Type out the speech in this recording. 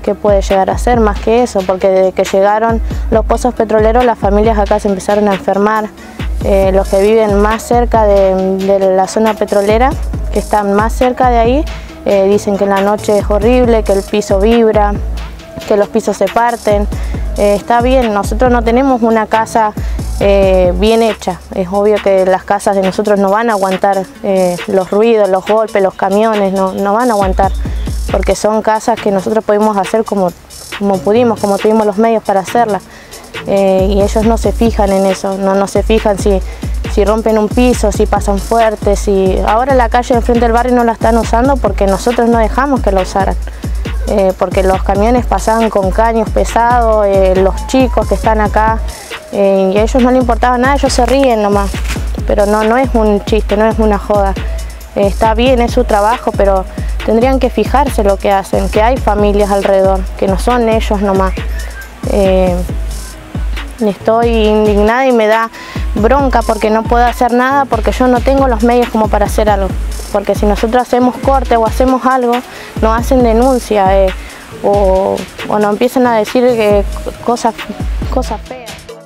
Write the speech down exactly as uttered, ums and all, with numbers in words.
qué puede llegar a ser más que eso, porque desde que llegaron los pozos petroleros las familias acá se empezaron a enfermar. Eh, los que viven más cerca de, de la zona petrolera, que están más cerca de ahí, eh, dicen que en la noche es horrible, que el piso vibra, que los pisos se parten. Eh, está bien, nosotros no tenemos una casa eh, bien hecha. Es obvio que las casas de nosotros no van a aguantar eh, los ruidos, los golpes, los camiones, no, no van a aguantar, porque son casas que nosotros pudimos hacer como, como pudimos, como tuvimos los medios para hacerlas. Eh, y ellos no se fijan en eso, no, no se fijan si, si rompen un piso, si pasan fuertes. Si... Ahora la calle de enfrente del barrio no la están usando porque nosotros no dejamos que la usaran. Eh, porque los camiones pasaban con caños pesados, eh, los chicos que están acá, eh, y a ellos no les importaba nada, ellos se ríen nomás, pero no, no es un chiste, no es una joda. Eh, está bien, es su trabajo, pero tendrían que fijarse lo que hacen, que hay familias alrededor, que no son ellos nomás. Eh, estoy indignada y me da bronca porque no puedo hacer nada, porque yo no tengo los medios como para hacer algo. Porque si nosotros hacemos corte o hacemos algo, nos hacen denuncia eh, o, o nos empiezan a decir eh, cosas, cosas feas.